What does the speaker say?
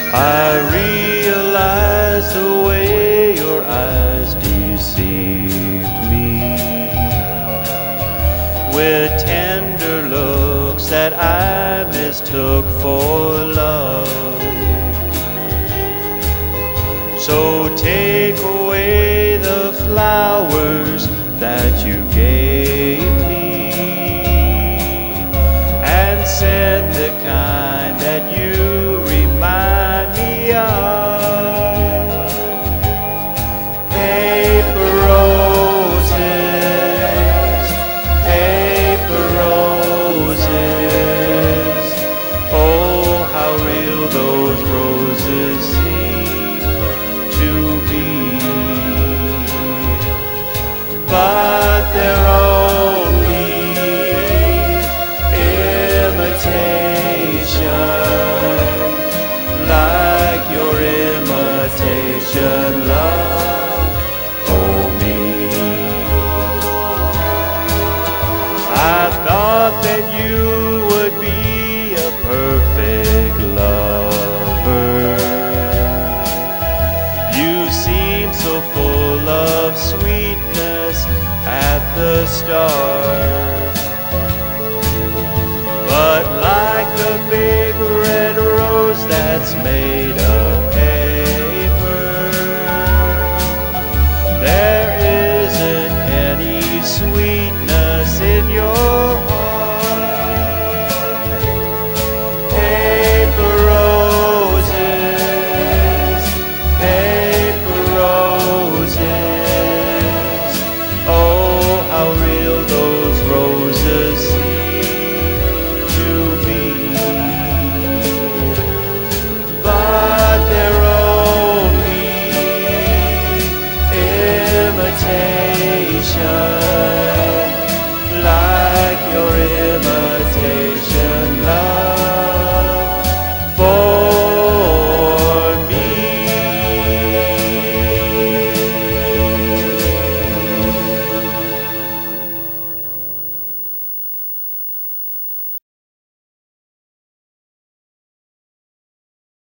I realized the way your eyes deceived me, with tender looks that I mistook for love. So take away the flowers that you gave me, and send the kind that you remind me of. Paper roses, paper roses, oh how real those roses seem to be. But they're only imitation, like your imitation love for me. I thought that you would be a perfect lover. You seemed so full of sweetness at the start, but like a big red rose that's made of